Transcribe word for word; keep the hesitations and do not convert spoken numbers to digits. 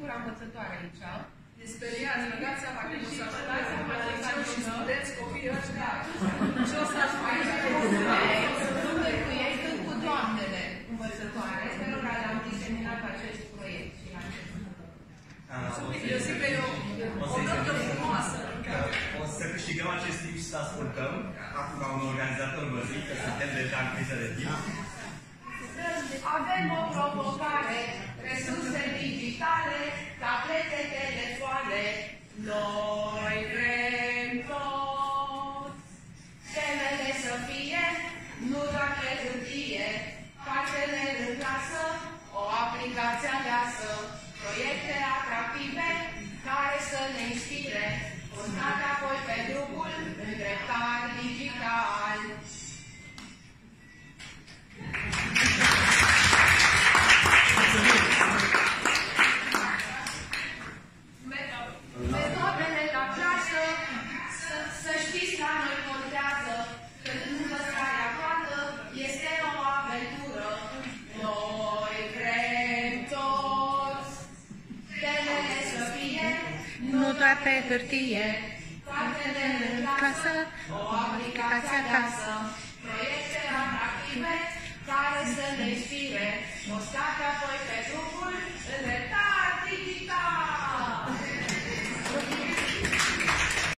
singura învățătoare aici. Ne speriați, vă dați seama că nu s-a ajutat și studenți, copii ăștia. Ce o să faci? Sunt cu ei, sunt cu doamnele învățătoare, cărora le-am diseminat acest proiect și acest Eu zic că e o notă frumoasă. O să câștigăm acest timp și să ascultăm. Acum, ca un organizator, vă zic că suntem deja în criză de timp. Avem o provocare, resurse digitale, tablete, telefoane. Noi vrem toți temele să fie, nu doar pe hârtie, cartele în clasă, o aplicație aleasă, proiecte atractive care să ne inspire, urcate apoi pe drumul îndreptat digital. Metodele la clasă, să, să știți la noi contează, că învățarea toată este o aventură. Noi vrem toți temele să fie, nu doar pe hârtie, cartele în clasă, o aplicație acasă, proiecte atractive care să ne inspire, o state apoi pe drumul îndreptat digital.